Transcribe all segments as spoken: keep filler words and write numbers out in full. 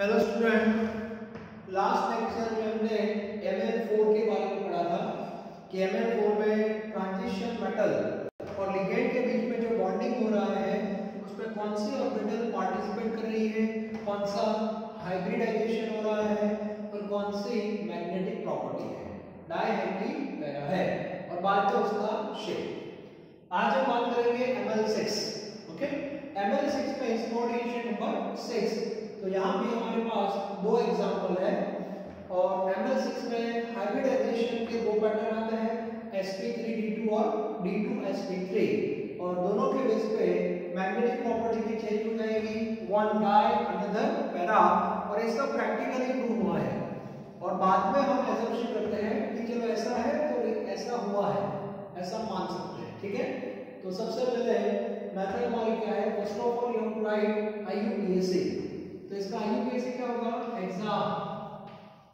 Hello student, last lecture में हमने M L four के बारे में पढ़ा था कि एम एल फोर में ट्रांजिशन मेटल और लिगेंड के बीच में जो बॉन्डिंग हो रहा है उसमें कौन सी ऑर्बिटल पार्टिसिपेट कर रही है, कौन सा हाइब्रिडाइजेशन हो रहा है और कौन सी मैग्नेटिक प्रॉपर्टी है, डायहेड्रल पैरा है और बाद में उसका शेप। आज हम बात करेंगे M L six. Okay, M L six में एक्सप्लोरेशन नंबर सिक्स। तो यहाँ भी हमारे पास दो एग्जांपल है और एम एल सिक्स में हाइब्रिडाइजेशन के दो पैटर्न आते हैं, S P three D two और D two S P three, और दोनों के बेस पे मैग्नेटिक प्रॉपर्टी भी चेंज हो जाएगी, वन डाई अनदर पैरा, और इसका प्रैक्टिकली प्रूव हुआ है। और बाद में हम एजम्पशन करते हैं कि चलो ऐसा है तो ऐसा हुआ है, ऐसा मान सकते हैं। ठीक है, तो सबसे पहले मेथड हमारी क्या है, first of all you have to write I U P S C. तो इसका I U P S C क्या होगा, exam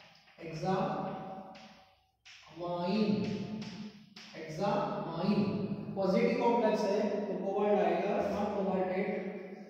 exam mine exam mine positive complex है तो कोबाल्ट आएगा, नॉन कोबाल्टेड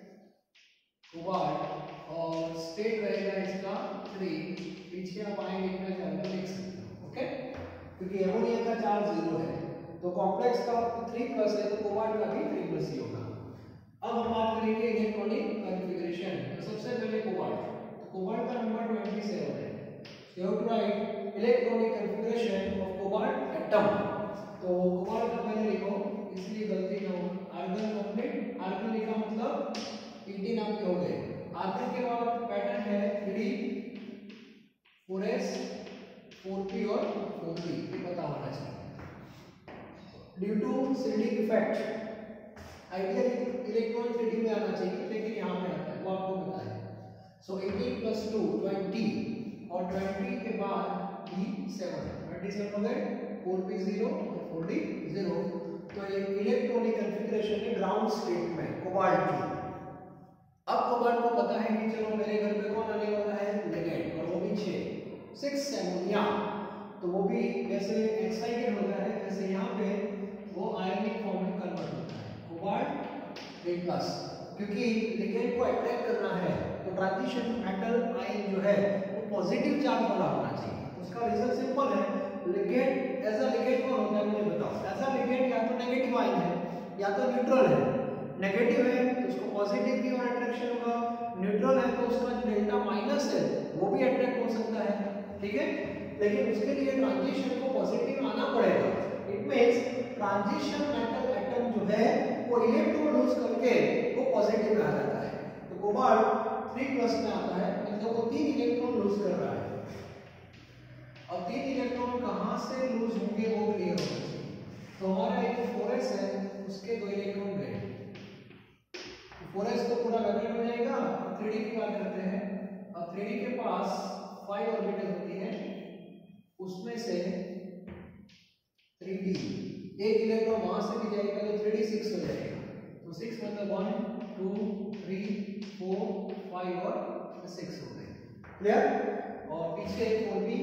कोबाल्ट, और स्टेट रहेगा इसका थ्री। पीछे आप आएंगे इतना चार्ज लिख सकते हो। ओके, क्योंकि एमोनिया का चार्ज जीरो है तो कॉम्प्लेक्स का थ्री प्लस है तो कोबाल्ट का भी थ्री प्लस ही होगा। अब हम बात करेंगे इलेक्ट्रॉनिक कॉन्फ़िगरेशन। तो सबसे पहले कोबाल्ट, तो कोबाल्ट का नंबर ट्वेंटी सेवन है। You have to write electronic configuration of cobalt atom. तो कोबाल्ट का पहले लिखो, इसलिए गलती ना हो, आर्गन कंप्लीट, आर्गन लिखा मतलब एटीन आपके हो गए। आर्गन के बाद पैटर्न है three four S four P और फोर पी, ये पता होना चाहिए। Due to shielding effect ideal electron three D में आना चाहिए लेकिन यहाँ पे आता है, वो आपको पता है। So eighteen plus two twenty, और ट्वेंटी के बाद डी सेवन, ट्वेंटी सेवन हो गए, फोर पी जीरो और फोर डी जीरो। तो ये इलेक्ट्रॉनिक कॉन्फ़िगरेशन है ग्राउंड स्टेट में कोबाल्ट की। अब कोबाल्ट को पता है कि चलो मेरे घर पे कौन आने वाला है, लिगेंड, और वो भी छह सिक्स एमोनिया। तो वो भी जैसे एक्साइटेड होता है जैसे यहाँ पे वो आयनिक फॉर्म में कन्वर्ट होता है कोबाल्ट थ्री प्लस, क्योंकि लिगेंड को अट्रैक्ट करना है तो ट्रांजिशन मेटल आयन जो है वो पॉजिटिव चार्ज वाला होना चाहिए। उसका रीजन सिंपल है, लिगेंड एज अ लिगेंड कौन होता है मुझे बताओ। एज अ लिगेंड या तो नेगेटिव आयन है या तो न्यूट्रल है। नेगेटिव है तो उसको पॉजिटिव की ओर अट्रैक्शन होगा, न्यूट्रल है तो उसका जो डेल्टा माइनस है वो भी अट्रैक्ट हो सकता है। ठीक है, लेकिन उसके लिए ट्रांजिशन को पॉजिटिव आना पड़ेगा। It means transition metal atom जो है वो इलेक्ट्रॉन लूज करके वो पॉजिटिव में आ जाता है। तो कोबाल्ट थ्री प्लस में आता है मतलब वो तीन इलेक्ट्रॉन लूज कर रहा है। अब तीन इलेक्ट्रॉन कहाँ से लूज होंगे वो क्लियर होना चाहिए। तो हमारा एक फोर एस है उसके दो इलेक्ट्रॉन गए, फोर एस तो पूरा वेकेंट हो जाएगा। अब थ्री डी की बात करते हैं। अब थ्री डी के पास फाइव ऑर्बिटल होती है, उसमें से थ्री डी एक इलेक्ट्रॉन वहां से भी जाएगा तो थ्री डी सिक्स हो जाएगा। तो सिक्स मतलब one two three four five और सिक्स हो गए। क्लियर? और पीछे फोर पी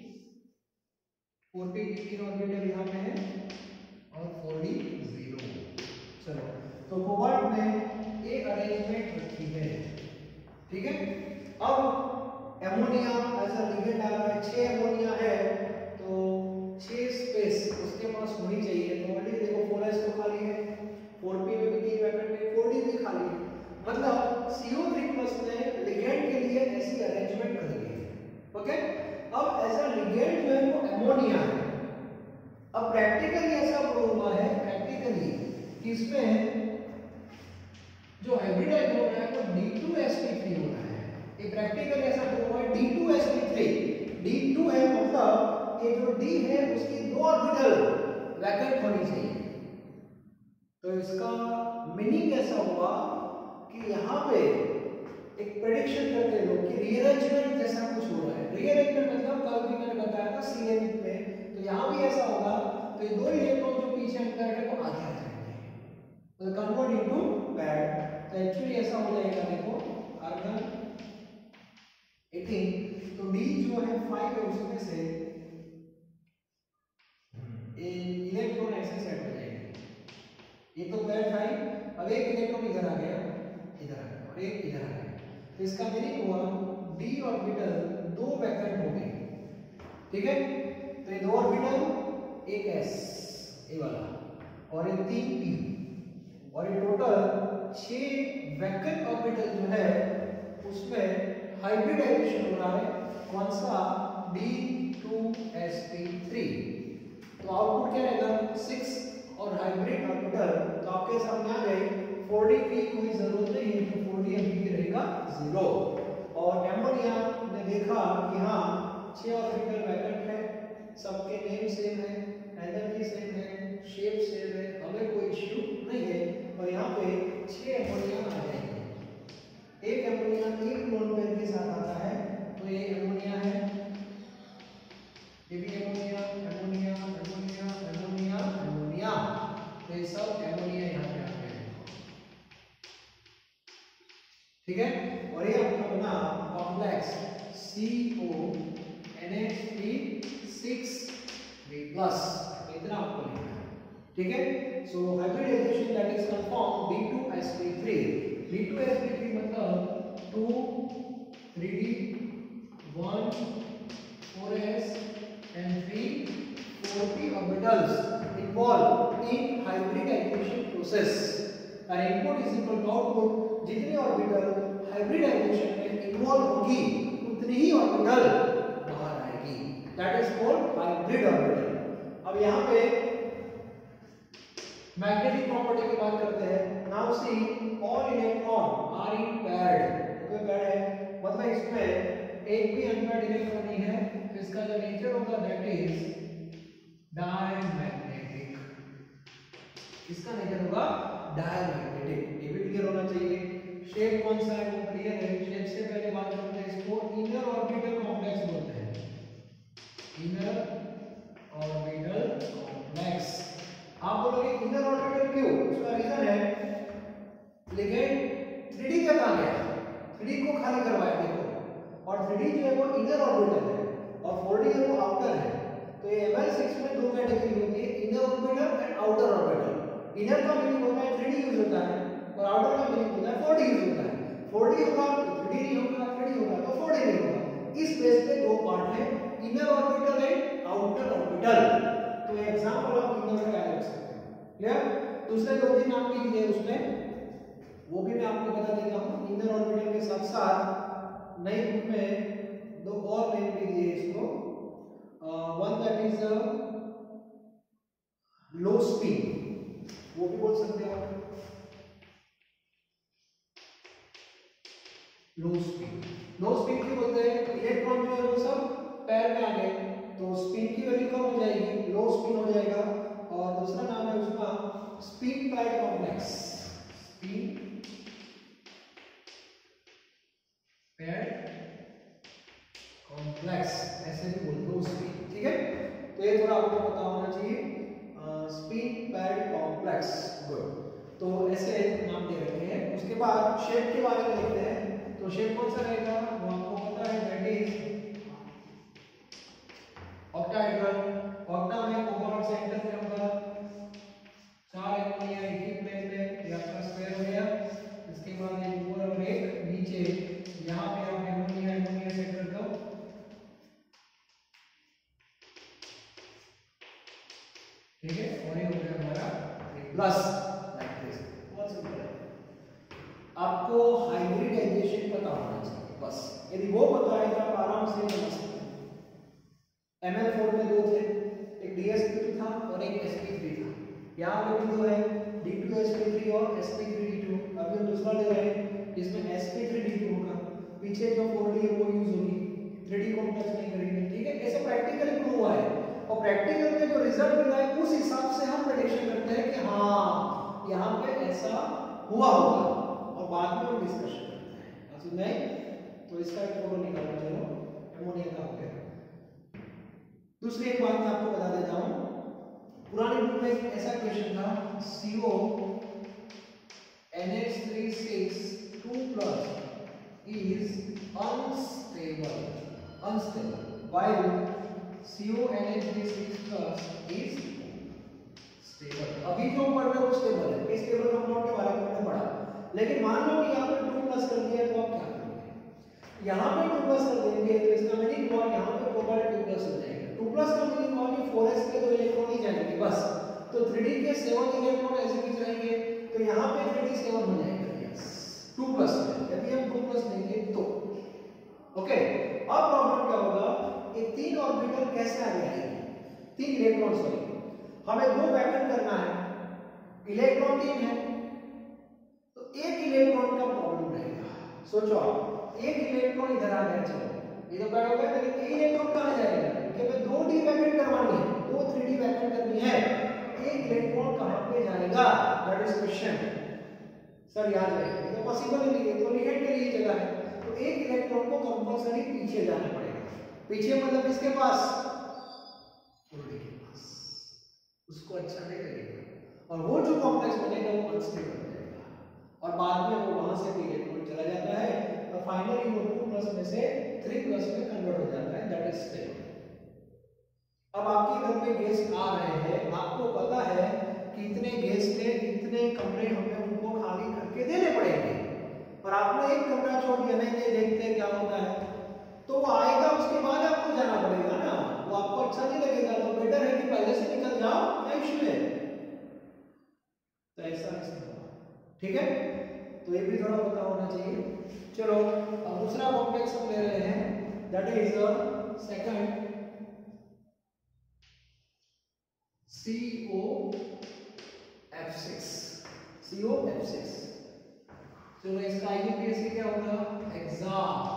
फोर पी की तीन ऑर्बिटल यहाँ पे है और फोर डी जीरो। चलो, तो कोबाल्ट में ये अरेंजमेंट रखी है। ठीक है, अब एमोनिया ऐसा लिगेंड आ रहा है, छह एमोनिया है तो छह स्पेस उसके पास होनी चाहिए। तो ऑलरेडी देखो फोर एस तो खाली है, फोर पी में भी तीन वैकेंट है, फोर डी भी खाली है, मतलब सी ओ थ्री प्लस ने लिगेंड के लिए ऐसी अरेंजमेंट कर दी है। ओके, अब ऐसा लिगेंड जो है वो एमोनिया है। अब प्रैक्टिकली ऐसा प्रूव हुआ है प्रैक्टिकली कि इसमें जो हाइब्रिडाइज हो रहा है वो D two S P three हो रहा है। ये प्रैक्टिकली ऐसा प्रूव हुआ है D two S P three. D two है मतलब ये जो डी है उसकी दो ऑर्बिटल वैकेंट होनी चाहिए। तो इसका मीनिंग ऐसा हुआ कि यहाँ पे एक प्रेडिक्शन करते लोग कि रीअरेंजमेंट जैसा कुछ हो रहा है। रीअरेंजमेंट मतलब कल भी मैंने बताया था सी एन में, तो यहाँ भी ऐसा होगा। तो ये दो इलेक्ट्रॉन जो पीछे अंदर है वो आगे आ जाएंगे, तो कन्वर्ट इनटू पैड। तो एक्चुअली ऐसा हो जाएगा, देखो आर्गन एटीन, तो डी जो है फाइव है उसमें से इलेक्ट्रॉन ऐसे सेट हो जाएंगे। ये तो पैड फाइव, अब एक इलेक्ट्रॉन इधर आ गया, इधर आ गया और एक इधर आ गया। तो इसका मीनिंग हुआ d ऑर्बिटल दो वैकेंट हो गए, ठीक है। तो ये दो ऑर्बिटल, एक s ये वाला और ये तीन p, और ये टोटल छह वैकेंट ऑर्बिटल जो है उसमें हाइब्रिडाइजेशन हो रहा है। कौन सा? D two S P three. तो आउटपुट क्या रहेगा? सिक्स और हाइब्रिड ऑर्बिटल तो आपके सामने आ गए। फोर डी की कोई जरूरत नहीं है, तो फोर डी अभी भी रहेगा जीरो। और एमोनिया ने देखा कि हाँ छह ऑर्बिटल वैकेंट है, सबके नेम सेम है, एनर्जी सेम है, शेप सेम है, हमें कोई इश्यू नहीं है। और यहाँ पे छह एमोनिया आ जाएंगे। एक एमोनिया एक लोन पेयर के साथ आता है, तो ये एमोनिया है, ये भी ammonia, ammonia, ammonia, ammonia, ammonia, तो ये सब एमोनिया यहाँ पे आ गए, ठीक है। और ये आपका बना complex C O N H three six three plus, इतना आपको लिखना है, ठीक है। So hybridization that is confirm D two S P three. D two S P three मतलब two three D one four S and three four p orbitals involved in hybridization process, and input is equal to output। जितने orbital hybridization में involve होगी उतनी ही orbital बाहर आएगी, that is called hybrid orbital. अब यहाँ पे मैग्नेटिक प्रॉपर्टी की बात करते हैं। Now see all electron are in paired, कोई पेयर्ड है मतलब इसमें एक भी अनपेयर्ड इलेक्ट्रॉन नहीं है, तो इसका जो नेचर होगा दैट इज डायमैग्नेटिक। इसका नेचर होगा डायमैग्नेटिक, ये भी क्लियर होना चाहिए। शेप कौन सा है वो क्लियर है। शेप से पहले बात करते हैं, इसको इनर ऑर्बिटल कॉम्प्लेक्स बोलते हैं, इनर ऑर्बिटल कॉम्प्लेक्स। आप बोलोगे इनर ऑर्बिटल क्यों? उसका रीजन है लिगेंड थ्री डी तक आ गया, थ्री डी को खाली करवाया देखो, और थ्री डी जो है वो इनर ऑर्बिटल है और फोर डी है वो आउटर है। तो ये एम एल सिक्स में दो कैटेगरी होती है, inner orbital and outer orbital. Inner का मीनिंग होता है थ्री डी यूज होता है, और आउटर का मीनिंग होता है फोर डी यूज होता है। फोर डी होगा तो थ्री डी नहीं होगा, थ्री डी होगा तो फोर डी नहीं होगा। इस बेस पे दो पार्ट है, inner orbital and outer orbital. तो एग्जांपल आप इनर का क्या लिख सकते हैं, क्लियर। दूसरे दो तीन नाम लिख दिए उसमें, वो भी मैं आपको बता देता हूं। इनर ऑर्बिटल के साथ साथ नई बुक में दो और नेम भी दिए इसको। One that is low spin, वो भी बोल सकते हो आप, लो स्पिन। लो स्पिन क्यों बोलते हैं? इलेक्ट्रॉन जो है वो सब पैर में आ गए, तो स्पिन की वैल्यू कम हो जाएगी, लो स्पिन हो जाएगा। और दूसरा नाम है उसका spin paired complex, spin paired complex, ऐसे भी बोलते हैं स्पिन, ठीक है। तो ये थोड़ा आपको पता होना चाहिए, स्पिन पैड कॉम्प्लेक्स, गुड। तो ऐसे नाम दे रखे हैं। उसके बाद शेप के बारे में देखते हैं। तो शेप कौन सा रहेगा वो आपको पता है, दैट इज ऑक्टाहेड्रल। ऑक्टा में कोकोनट सेंटर पे होगा, चार एमोनिया एक ही प्लेन में, ये आपका स्क्वायर हो गया। इसके बाद एक ऊपर और एक नीचे, यहाँ पे आप एमोनिया एमोनिया सेंटर को, ठीक है। और ये हो गया हमारा प्लस, लाइक दिस, बहुत सिंपल है। आपको हाइब्रिडाइजेशन पता होना चाहिए बस, यदि वो पता है तो आप आराम से बना सकते हैं। एम एल फोर में दो थे, एक डी एस पी टू था और एक एस पी थ्री था। यहाँ पे भी दो है, D two S P three और S P three D two. अभी हम दूसरा ले रहे हैं जिसमें S P three D two होगा, पीछे जो फोर डी है वो यूज होगी, थ्री डी कॉम्प्लेक्स नहीं करेंगे, ठीक है। ऐसा प्रैक्टिकली प्रूव हुआ है, और प्रैक्टिकल में जो रिजल्ट मिला है उस हिसाब से हम प्रेडिक्शन करते हैं कि हाँ यहाँ पे ऐसा हुआ होगा, और बाद में हम डिस्कशन करते हैं। अच्छा नहीं, तो इसका एक फोटो निकालना, चलो एमोनिया का हो गया। दूसरी एक बात मैं आपको बता देता हूँ, पुरानी बुक में एक ऐसा क्वेश्चन था, C O N H three six two plus is unstable, unstable while C O N H three six plus is stable. अभी जो पढ़ रहे हो स्टेबल है, इस स्टेबल कंपाउंड के बारे में हमने पढ़ा। लेकिन मान लो कि आपने टू प्लस कर दिया तो आप क्या करोगे? यहाँ पे टू प्लस कर देंगे तो इसका मीनिंग हुआ यहाँ पे कोबाल्ट टू प्लस हो जाएगा। टू प्लस का मीनिंग हुआ कि फोर एस के दो इलेक्ट्रॉन ही जाएंगे बस। तो थ्री डी के सेवन इलेक्ट्रॉन ऐसे भी जाएंगे तो यहाँ पे थ्री डी सेवन हो जाएगा यस टू प्लस में, यदि हम टू प्लस लेंगे तो। ओके, अब प्रॉब्लम क्या होगा, ये तीन ऑर्बिटल कैसे आगे आएंगे, तीन इलेक्ट्रॉन सॉरी हमें दो वैक्यूम करना है, इलेक्ट्रॉन तीन है तो एक इलेक्ट्रॉन का प्रॉब्लम रहेगा। सोचो आप एक इलेक्ट्रॉन इधर आ गया, चलो ये तो क्या होगा, लेकिन एक इलेक्ट्रॉन कहां जाएगा, क्योंकि हमें दो डी वैक्यूम करवानी है, दो थ्री डी वैक्यूम करनी है, एक इलेक्ट्रॉन कहां पे जाएगा, दैट इज क्वेश्चन। सर याद रहे ये तो पॉसिबल ही नहीं है, तो लिखेट के लिए जगह है, तो एक इलेक्ट्रॉन को कंपल्सरी पीछे जाना पड़ेगा। पीछे मतलब किसके पास, फुल्ली के पास, उसको अच्छा नहीं लगेगा और वो जो कॉम्प्लेक्स बनेगा वो अनस्टेबल हो जाएगा और बाद में वो वहां से भी इलेक्ट्रॉन चला जाता है और फाइनली वो टू प्लस में से थ्री प्लस में कन्वर्ट हो जाता है, दैट इज स्टेबल। अब आपके घर में गेस्ट आ रहे हैं, आपको पता है कि इतने गेस्ट हैं, इतने कमरे हमें उनको खाली करके देने पड़ेंगे, पर आपने एक कमरा छोड़ दिया, नहीं नहीं देखते हैं क्या होता है, तो वो आएगा उसके बाद आपको जाना पड़ेगा ना, वो आपको अच्छा नहीं लगेगा, तो बेटर है कि पहले से निकल जाओ, क्या इश्यू है, तो ऐसा नहीं होगा, ठीक है, तो ये भी थोड़ा पता होना चाहिए। चलो अब दूसरा कॉम्प्लेक्स हम ले रहे हैं, that is second C O F six, C O F six. चलो इसका आई यू पी एस क्या होगा, एग्जाम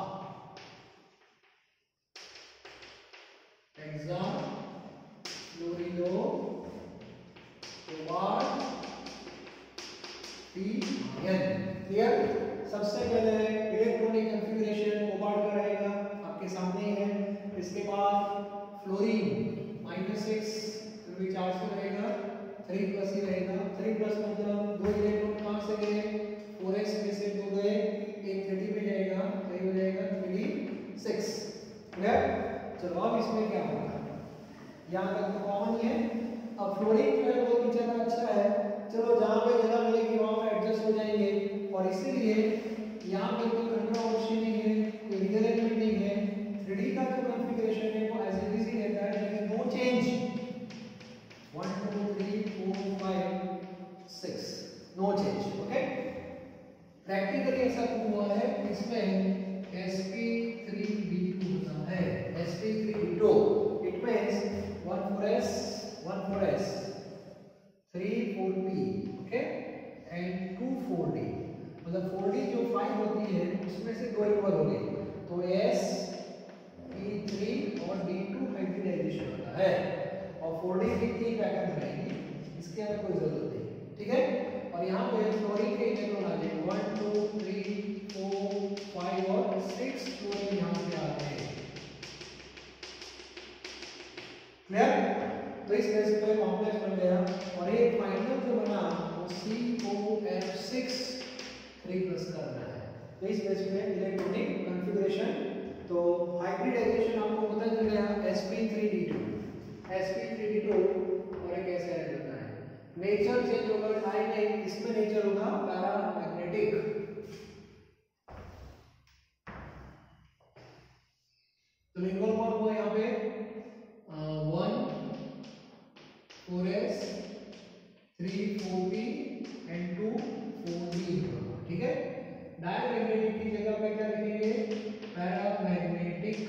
एग्जाम फ्लोरिडो कोबाल्ट टीएन। क्लियर, सबसे पहले इलेक्ट्रॉनिक कॉन्फ़िगरेशन कोबाल्ट का रहेगा, आपके सामने ही है, इसके बाद फ्लोरीन माइनस सिक्स भी चार्ज से रहेगा, थ्री प्लस ही रहेगा, थ्री प्लस मतलब दो इलेक्ट्रॉन कहां से गए, फोर एस में से दो गए, एक थ्री डी में जाएगा, तो ये हो जाएगा थ्री डी सिक्स। क्लियर, चलो अब इसमें क्या होगा, यहां तक तो कॉमन ही है। अब फ्लोरीन जो है वो नीचे का अच्छा है, चलो जहां पे जगह मिलेगी वहां पे एडजस्ट हो जाएंगे और इसीलिए यहां पे कोई कंट्रोवर्सी नहीं है, कोई रीअरेंजमेंट नहीं है, थ्री डी का जो कॉन्फ़िगरेशन है वो एज इट इज ही रहता है, लेकिन no change, one two three four five six, no change. Okay, practically ऐसा क्यों हुआ है, इसमें S P three D two होता है, S P three D two, it means one four S one four S three four P, okay, and two four D, मतलब four D जो five होती है उसमें से दो इक्वल हो गई, तो एस पी थ्री और डी टू हाइब्रिडाइजेशन होता है और फोर डी भी तीन पैटर्न रहेंगी, इसके अंदर कोई जरूरत नहीं, ठीक है। और यहाँ पे फ्लोरीन के इलेक्ट्रॉन आ जाएंगे one two three four five और सिक्स फ्लोरीन यहाँ पे आते हैं। क्लियर, तो इस बेस पे कॉम्प्लेक्स बन गया और एक फाइनल जो बना वो C O F six three plus करना है, तो इस बेस पे इलेक्ट्रॉनिक कॉन्फ़िगरेशन, तो हाइब्रिडाइजेशन आपको पता चल गया S P three D two, S P three D two और एक ऐसे आ जाता है, नेचर चेंज होगा, टाइम नहीं, इसमें नेचर होगा पैरामैग्नेटिक। तो इन्वॉल्व कौन हुआ यहाँ पे, one four S three four P and two four D, ठीक है। डायमैग्नेटिक की जगह पे क्या लिखेंगे, पैरामैग्नेटिक,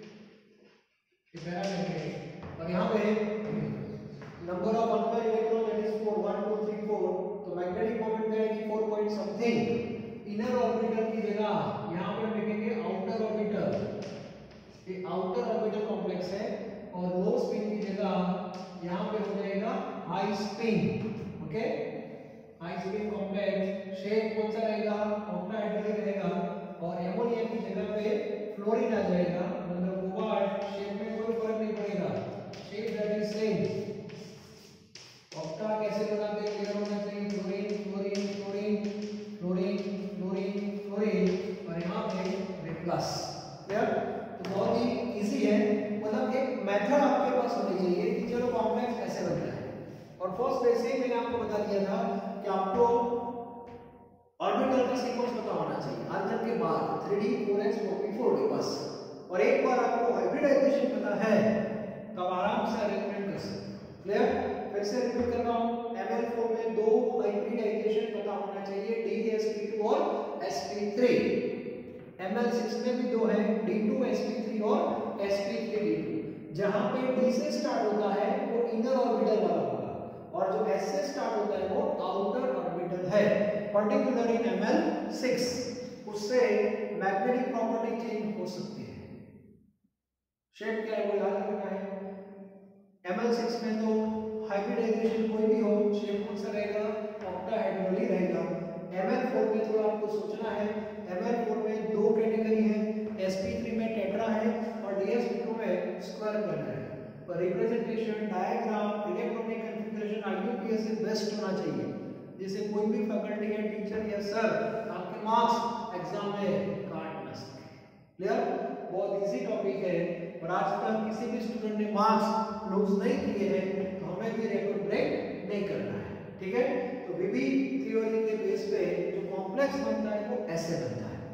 पैरामैग्नेटिक, और यहाँ पे number of unpaired electron that is four, one two three four, तो मैग्नेटिक मोमेंट करेगी four point something. Inner orbital की जगह यहाँ पे लिखेंगे आउटर ऑर्बिटल, ये आउटर ऑर्बिटल कॉम्प्लेक्स है, और लो स्पिन की जगह यहाँ पे हो जाएगा high spin, okay, high spin complex. Shape कौन सा रहेगा, ऑक्टाहेड्रल रहेगा, और एमोनिया की जगह पे फ्लोरीन आ जाएगा, मतलब कोबाल्ट, शेप में कोई फर्क नहीं पड़ेगा, shape that is same. Octa कैसे बनाते हैं, क्लियर होना चाहिए, fluorine fluorine fluorine fluorine fluorine fluorine और यहाँ पे प्लस। क्लियर, तो बहुत ही इजी है, मतलब एक मेथड आपके पास होनी चाहिए कि चलो कॉम्प्लेक्स ऐसे बनता है। और फर्स्ट वैसे ही मैंने आपको बता दिया था कि आपको ऑर्बिटल का सीक्वेंस पता होना चाहिए, आर्जन के बाद three D four S four P four D बस। और एक बार आपको हाइब्रिडाइजेशन पता है तो आप आराम से अरेंजमेंट कर सकते हो। क्लियर? फिर से रिपीट कर रहा हूं, एम एल फोर में दो हाइब्रिडाइजेशन पता होना चाहिए, डी एस पी टू और S P three. M L six में भी दो है, D two S P three और S P three D two. जहां पे डी से स्टार्ट होता है वो इनर ऑर्बिटल वाला होगा और जो एस से स्टार्ट होता है वो आउटर ऑर्बिटल है, particular in M L six. उससे मैग्नेटिक प्रॉपर्टी चेंज हो सकती है। शेप क्या है वो याद रखना है। एम एल सिक्स में तो हाइब्रिडाइजेशन कोई भी हो, शेप कौन सा रहेगा, ऑक्टाहेड्रल रहेगा। एम एल फोर में थोड़ा आपको सोचना है, एम एल फोर में दो कैटेगरी है, एस पी थ्री में टेट्रा है और डी एस पी टू में स्क्वायर प्लेनर है। पर representation, diagram, electronic configuration I U P S से बेस्ट होना चाहिए, जिससे कोई भी फैकल्टी या टीचर या सर आपके मार्क्स एग्जाम में काट ना सके। क्लियर? बहुत इजी टॉपिक है और आज तक किसी भी स्टूडेंट ने मार्क्स लूज नहीं किए हैं तो हमें भी रिकॉर्ड ब्रेक नहीं करना है। ठीक है? तो वीबी थ्योरी के बेस पे जो कॉम्प्लेक्स बनता है वो ऐसे बनता है,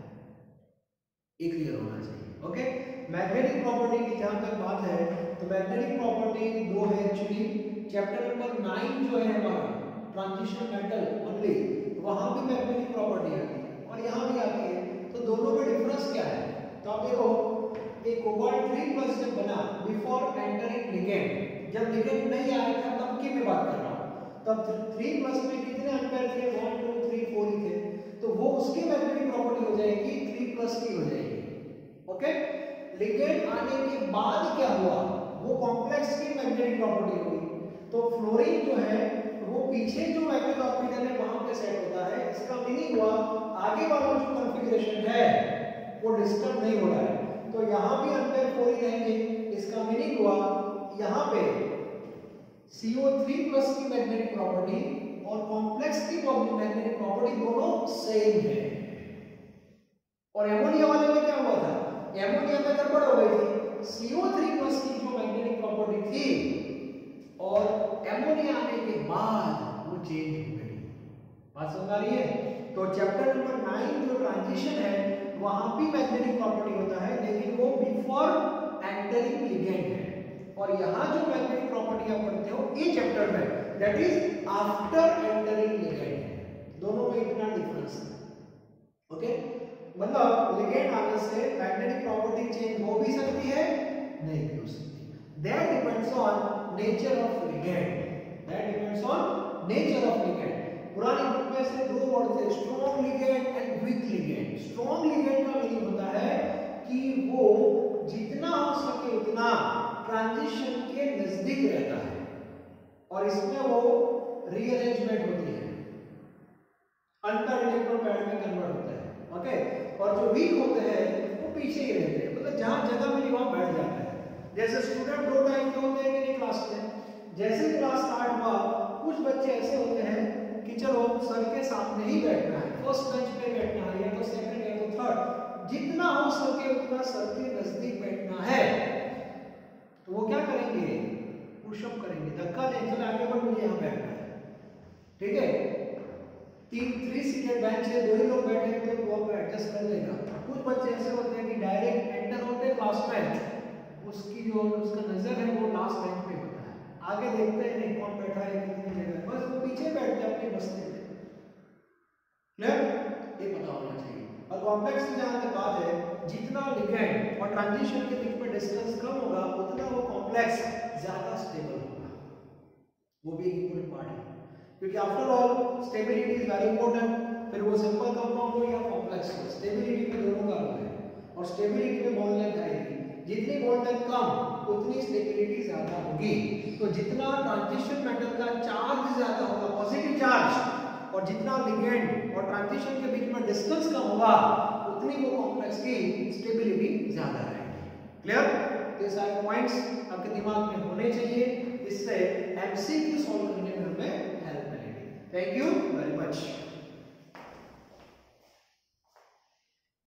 ये क्लियर होना चाहिए। ओके? मैग्नेटिक प्रॉपर्टी की जहां तक बात है तो मैग्नेटिक प्रॉपर्टी दो है एक्चुअली। चैप्टर नंबर नाइन जो है हमारा ट्रांजिशन मेटल ओनली, वहां भी मैग्नेटिक प्रॉपर्टी आती है और यहां भी आती है। तो दोनों में डिफरेंस क्या है? तो आप देखो, एक कोबाल्ट थ्री प्लस जब बना बिफोर एंटरिंग लिगेंड, जब लिगेंड नहीं आया था तब की मैं बात कर रहा हूं, तब थ्री प्लस में कितने एम्पेयर थे? वन टू थ्री फोर ही थे। तो वो उसकी मैग्नेटिक प्रॉपर्टी हो जाएगी थ्री प्लस की हो जाएगी। ओके? लिगेंड आने के बाद क्या हुआ? वो कॉम्प्लेक्स की मैग्नेटिक प्रॉपर्टी होगी। तो फ्लोरीन जो है वो पीछे जो मैग्नेटिक ऑर्बिटल है वहां पे सेट होता है। इसका मीनिंग हुआ आगे वाला जो कॉन्फ़िगरेशन है वो डिस्टर्ब नहीं हो रहा है, तो यहां भी एम्पेयर फोर ही रहेंगे। इसका मीनिंग हुआ यहां पे सी ओ थ्री प्लस की मैग्नेटिक प्रॉपर्टी और कॉम्प्लेक्स की मैग्नेटिक प्रॉपर्टी दोनों सेम है। और एमोनिया वाले में क्या हुआ था? एमोनिया में गड़बड़ हो गई थी। सी ओ थ्री प्लस की जो मैग्नेटिक प्रॉपर्टी थी और एमोनिया आने के बाद वो चेंज हो गई। बात समझ आ रही है? तो चैप्टर नंबर नाइन जो ट्रांजिशन है वहां भी मैग्नेटिक प्रॉपर्टी होता है, लेकिन वो बिफोर एंटरिंग लिगेंड है। और यहां जो मैग्नेटिक प्रॉपर्टी आप पढ़ते हो ये चैप्टर में, that is after entering ligand है। दोनों में इतना डिफरेंस है। ओके? मतलब लिगेंड आने से मैग्नेटिक प्रॉपर्टी चेंज हो भी सकती है, नहीं भी हो सकती। That depends on nature of ligand. That depends on nature of ligand. पुरानी बुक में से दो वर्ड थे, strong ligand and weak ligand. Strong ligand का मीनिंग होता है कि वो जितना हो सके उतना ट्रांजिशन के नजदीक रहता है और इसमें वो रीअरेंजमेंट होती है, अंतर इलेक्ट्रॉन पैड में कन्वर्ट होता है। ओके? और जो वीक होते हैं वो पीछे ही रहते हैं, मतलब जहां जगह मिली वहां बैठ जाता है। जैसे स्टूडेंट दो टाइप के होते हैं कि नहीं क्लास में, जैसे क्लास स्टार्ट हुआ कुछ बच्चे ऐसे होते हैं कि चलो सर के सामने ही बैठना है, फर्स्ट बेंच पे बैठना है या तो सेकंड या तो थर्ड, जितना हो सके उतना सर के नजदीक बैठना है। तो वो क्या करेंगे? पुशअप करेंगे, धक्का देंगे, चलो आगे बढ़, मुझे यहाँ बैठना है। ठीक है? तीन थ्री सीटेड बेंच है, दो ही लोग बैठे हैं तो वो एडजस्ट कर लेगा। कुछ बच्चे ऐसे होते हैं कि डायरेक्ट एंटर होते हैं क्लास में, उसकी जो उसका नजर है वो लास्ट बेंच पे होता है, आगे देखते हैं नहीं कौन बैठा है कितनी जगह, बस वो पीछे बैठते हैं अपने बस्ते में। क्लियर? ये पता होना चाहिए। और कॉम्प्लेक्स की जहां तक बात है, जितना लिगेंड और ट्रांजिशन के बीच में डिस्टेंस कम होगा उतना वो कॉम्प्लेक्स ज्यादा स्टेबल होगा। वो भी एक इंपॉर्टेंट पार्ट है, क्योंकि after all stability is very important. फिर वो सिंपल कंपाउंड हो या कॉम्प्लेक्स हो, स्टेबिलिटी में दोनों का रोल है। और स्टेबिलिटी में बॉन्ड लेंथ आएगी, जितनी बॉन्ड लेंथ कम उतनी स्टेबिलिटी ज्यादा होगी। तो जितना ट्रांजिशन मेटल का चार्ज ज्यादा होगा, पॉजिटिव चार्ज, और जितना लिगेंड और ट्रांजिशन के बीच में डिस्टेंस कम होगा उतनी वो कॉम्प्लेक्स की स्टेबिलिटी ज्यादा रहेगी। क्लियर? ये सारे पॉइंट्स आपके दिमाग में होने चाहिए, इससे एमसीक्यू सॉल्व करने में हमें हेल्प मिलेगी। Thank you very much.